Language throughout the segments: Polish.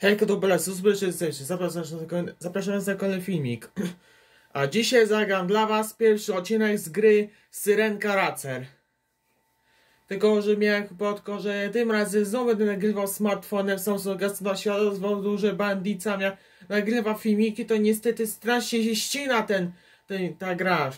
Hejka, to Belasus, zapraszam na kolejny filmik. A dzisiaj zagram dla was pierwszy odcinek z gry Syrenka Racer. Tylko, że miałem kłopotko, że tym razem znowu będę nagrywał smartfonem Samsung Galaxy Z powodu, że bandica nagrywa filmiki, to niestety strasznie się ścina ta gra.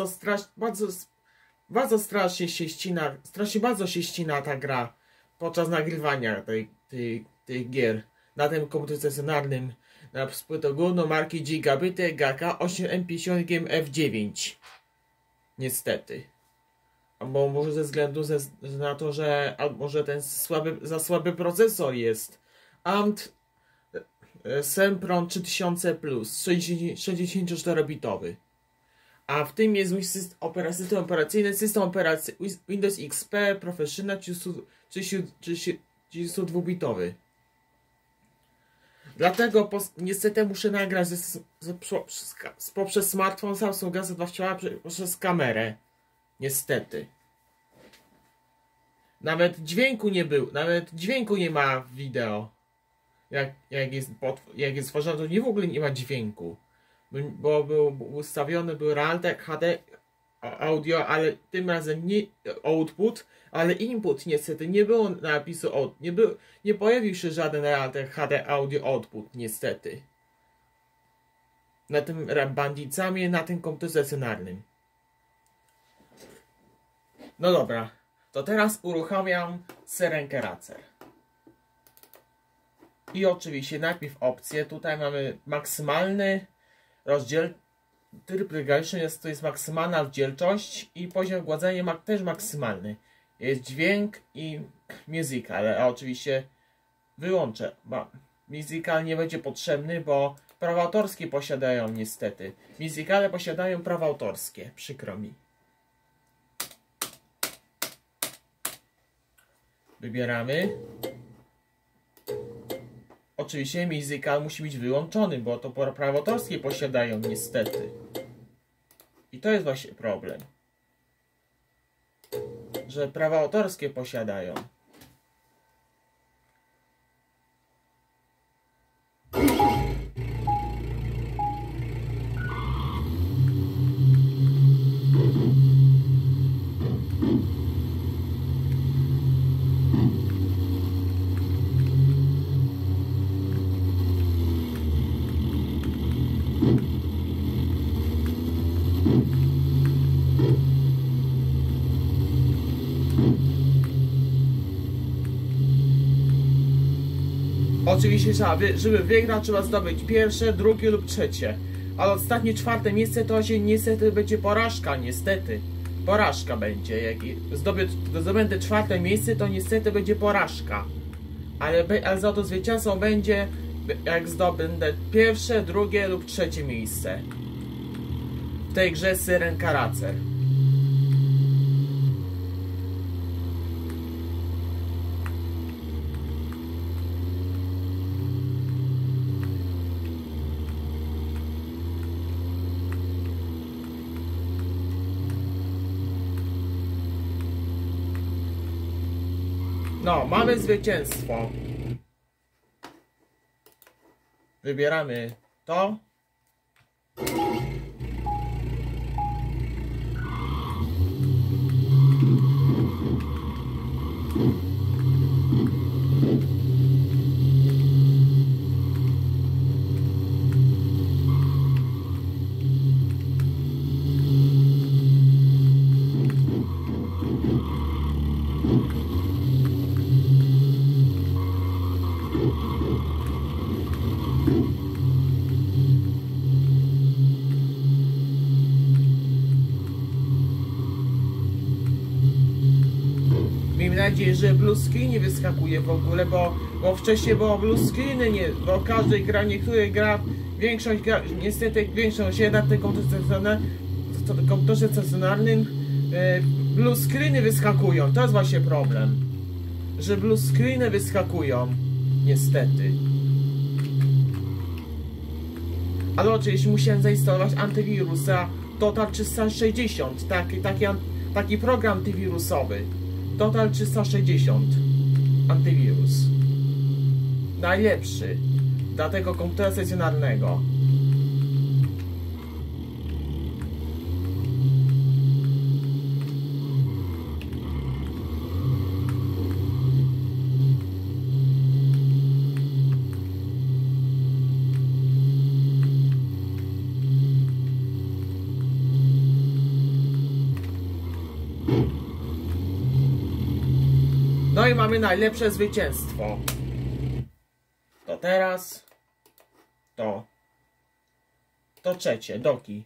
Bardzo strasznie się ścina, bardzo się ścina ta gra podczas nagrywania tych gier na tym komputerze stacjonarnym na płytogłówną marki Gigabity GK8 MP7 F9. Niestety. Albo może ze względu na to, że może ten za słaby procesor jest. AMD Sempron 3000 Plus 64-bitowy. A w tym jest mój system operacyjny, system operacyjny Windows XP Professional 32-bitowy. Dlatego niestety muszę nagrać poprzez smartfon Samsung Galaxy przez kamerę. Niestety. Nawet dźwięku nie ma w wideo. Jak jest stworzone, to w ogóle nie ma dźwięku. Bo był ustawiony Realtek HD audio, ale tym razem nie output, ale input. Niestety nie było napisu nie pojawił się żaden Realtek HD audio output, niestety. Na tym bandicami, na tym komputerze stacjonarnym. No dobra, to teraz uruchamiam Syrenkę Racer. I oczywiście najpierw opcje. Tutaj mamy maksymalny tryb regulacji, to jest maksymalna rozdzielczość i poziom gładzenia też maksymalny. Jest dźwięk i musical, ale oczywiście wyłączę, bo musical nie będzie potrzebny, bo prawa autorskie posiadają niestety. Musicale posiadają prawa autorskie, przykro mi. Wybieramy. Oczywiście musical musi być wyłączony, bo to prawa autorskie posiadają niestety. I to jest właśnie problem. Że prawa autorskie posiadają. Oczywiście żeby wygrać, trzeba zdobyć pierwsze, drugie lub trzecie. Ale ostatnie, czwarte miejsce to się niestety będzie porażka, niestety. Porażka będzie. Jak zdobędę czwarte miejsce, to niestety będzie porażka. Ale za to zwycięzcą będzie, jak zdobędę pierwsze, drugie lub trzecie miejsce. W tej grze Syrenka Racer. No, mamy zwycięstwo. Wybieramy to. Miejmy nadzieję, że blue screen nie wyskakuje w ogóle, bo wcześniej było blue screeny, bo niektóre gra, niestety większość na tym komputerze stacjonarnym blue screeny wyskakują. To jest właśnie problem, że blue screeny wyskakują, niestety. Ale oczywiście musiałem zainstalować antywirusa Total 360, taki program antywirusowy. Total 360 antywirus. Najlepszy. dla tego komputera stacjonarnego. No i mamy najlepsze zwycięstwo. To teraz to trzecie, Doki.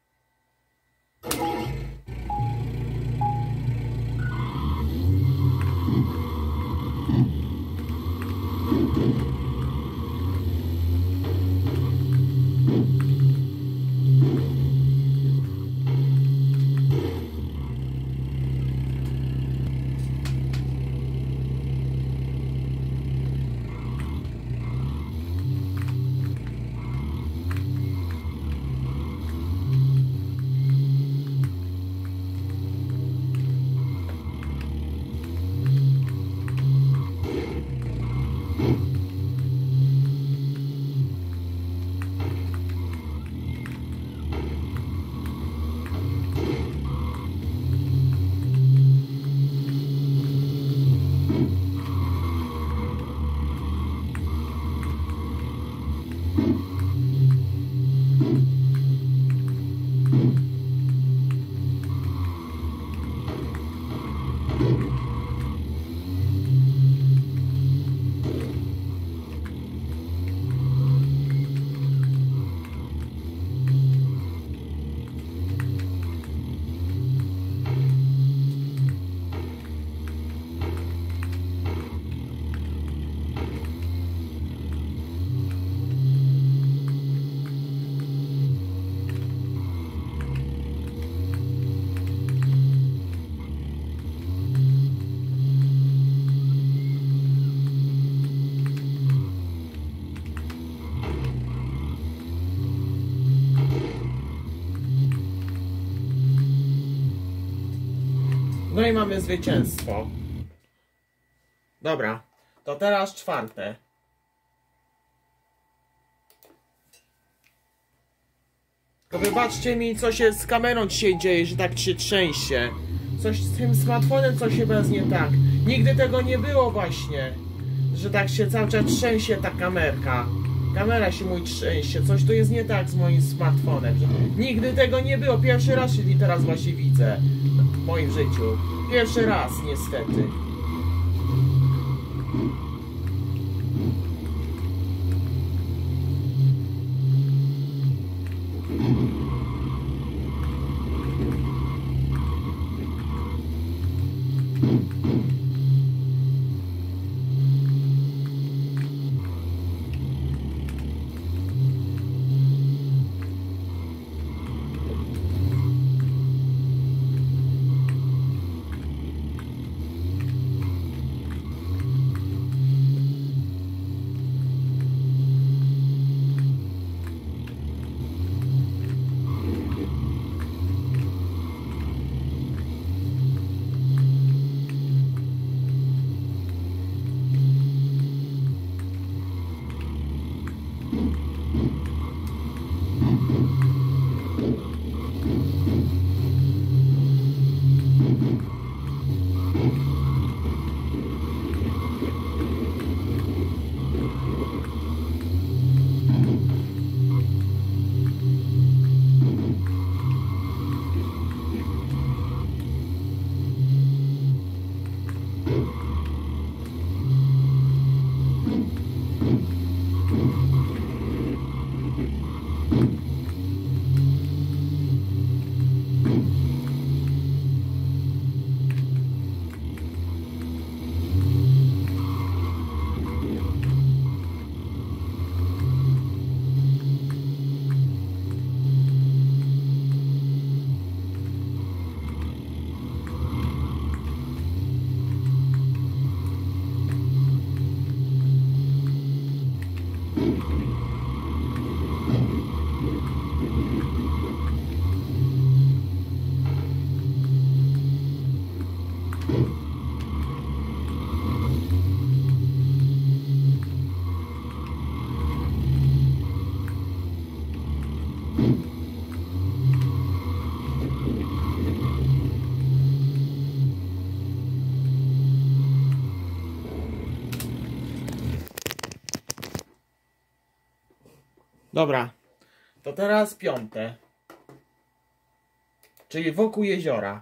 No i mamy zwycięstwo. Dobra, to teraz czwarte. Tylko wybaczcie mi, co się z kamerą dzisiaj dzieje, że tak się trzęsie. Coś z tym smartfonem, coś chyba jest nie tak. Nigdy tego nie było właśnie, że tak się cały czas trzęsie ta kamerka. Kamera się mój trzęsie, coś tu jest nie tak z moim smartfonem. Nigdy tego nie było, pierwszy raz się teraz właśnie widzę w moim życiu. Pierwszy raz niestety. Dobra, to teraz piąte. Czyli wokół jeziora.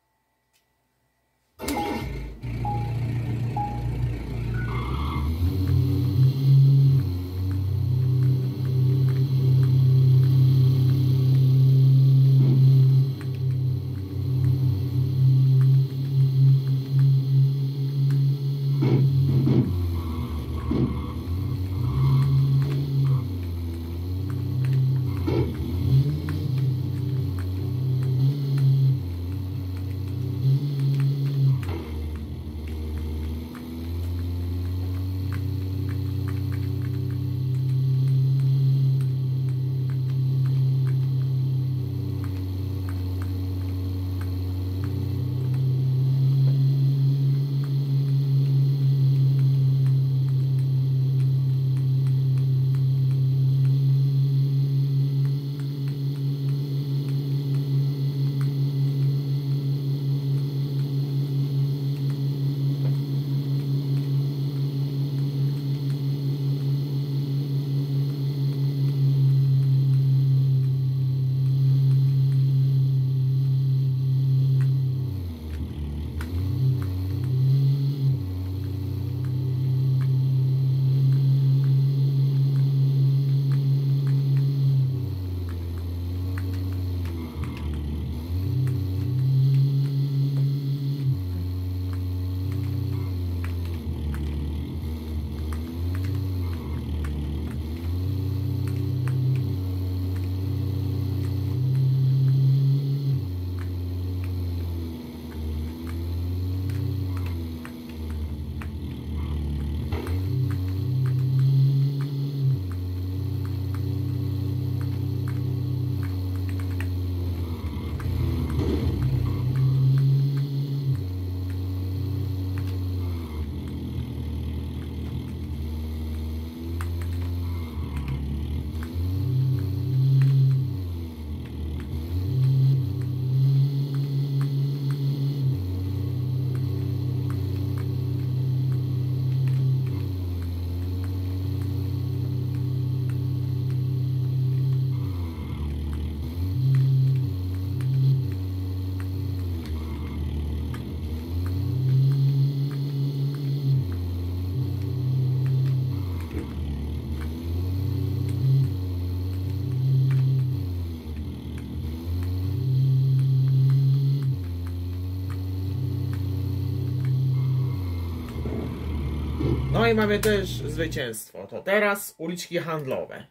No i mamy też zwycięstwo. To teraz uliczki handlowe.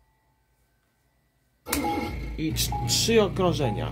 I 3 okrążenia.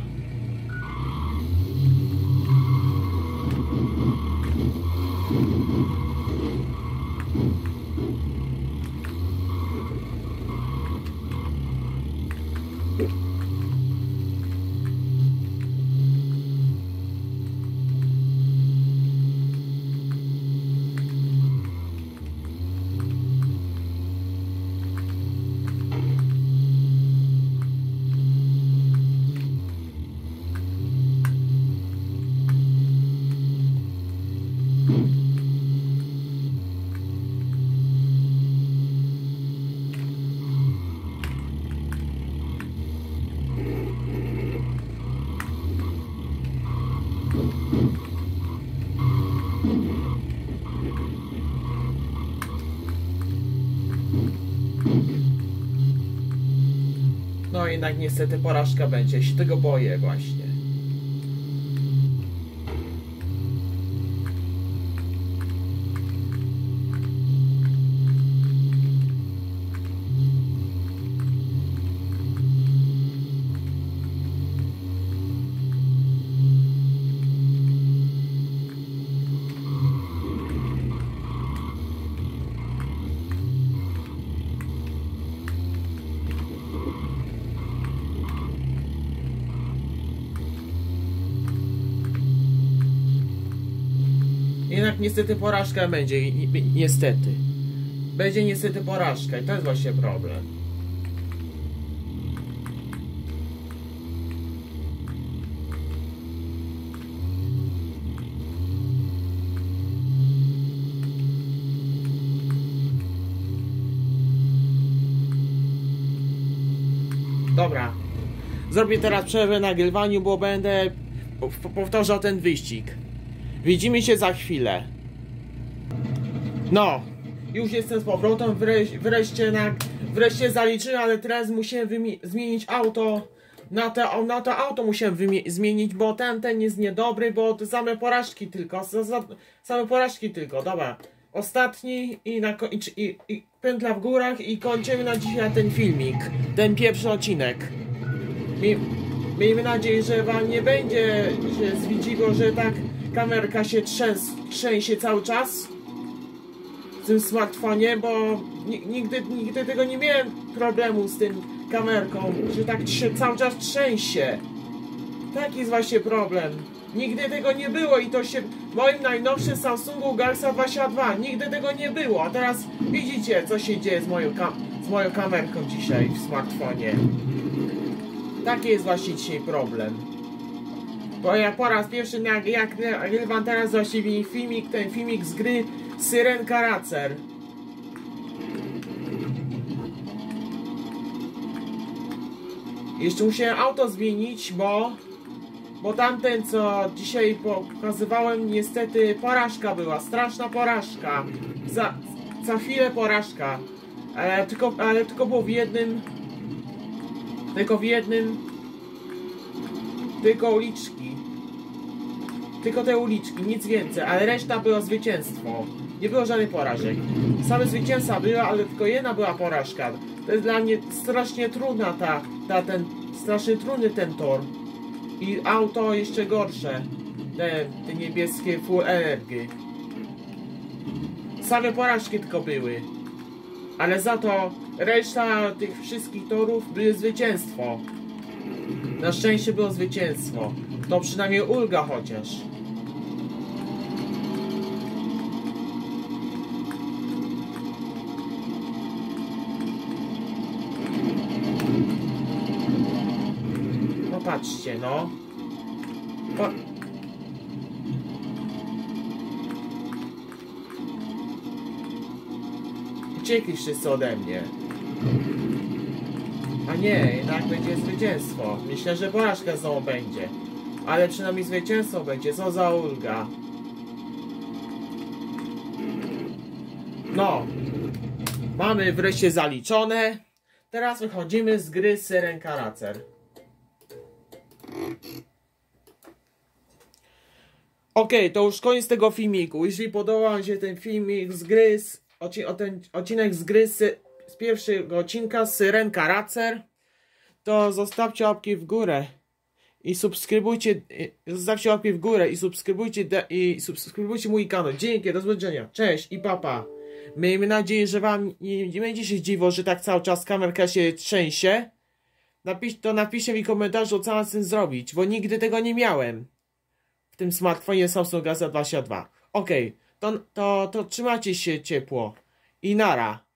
No jednak niestety porażka będzie. Ja się tego boję właśnie. Jednak niestety porażka będzie. Niestety. Będzie niestety porażka i to jest właśnie problem. Dobra. Zrobię teraz przerwę na nagrywaniu, bo będę powtarzał ten wyścig. Widzimy się za chwilę. No. Już jestem z powrotem. Wreszcie zaliczyłem, ale teraz musiałem zmienić auto. Na to auto musiałem zmienić, bo ten jest niedobry, bo to same porażki tylko. Same porażki tylko. Dobra. Ostatni i pętla w górach i kończymy na dzisiaj ten filmik. Ten pierwszy odcinek. Miejmy nadzieję, że wam nie będzie się zwidziło, że tak kamerka się trzęsie cały czas w tym smartfonie, bo nigdy tego nie miałem problemu z tym kamerką, że tak się cały czas trzęsie. Taki jest właśnie problem. Nigdy tego nie było i to się w moim najnowszym Samsungu Galaxy 22 nigdy tego nie było, a teraz widzicie, co się dzieje z moją kamerką dzisiaj w smartfonie. Taki jest właśnie dzisiaj problem. Bo ja po raz pierwszy nagrywam teraz właściwie ten filmik z gry Syrenka Racer. Jeszcze musiałem auto zmienić, bo tamten, co dzisiaj pokazywałem, niestety porażka była, straszna porażka. Za chwilę porażka. Ale tylko było w jednym. Tylko uliczki. Tylko te uliczki, nic więcej, ale reszta było zwycięstwo. Nie było żadnych porażek. Same zwycięstwa były, ale tylko jedna była porażka. To jest dla mnie strasznie trudna strasznie trudny ten tor. I auto jeszcze gorsze. Te niebieskie Full Energy. Same porażki tylko były. Ale za to reszta tych wszystkich torów były zwycięstwo. Na szczęście było zwycięstwo. To przynajmniej ulga chociaż. No patrzcie, no. Uciekli wszyscy ode mnie. A nie, jednak będzie zwycięstwo. Myślę, że porażka znowu będzie. Ale przynajmniej zwycięstwo będzie. Co za ulga. No. Mamy wreszcie zaliczone. Teraz wychodzimy z gry Syrenka Racer. Okej, to już koniec tego filmiku. Jeśli podobał wam się ten filmik z gry, ten odcinek z gry z pierwszego odcinka Syrenka Racer, to zostawcie łapki w górę i subskrybujcie, subskrybujcie mój kanał. Dzięki, do zobaczenia. Cześć i papa. Miejmy nadzieję, że wam nie będzie się dziwo, że tak cały czas kamerka się trzęsie. Napiszcie mi komentarzu, co mam z tym zrobić, bo nigdy tego nie miałem w tym smartfonie Samsung Galaxy 22. Okej, to trzymajcie się ciepło i nara.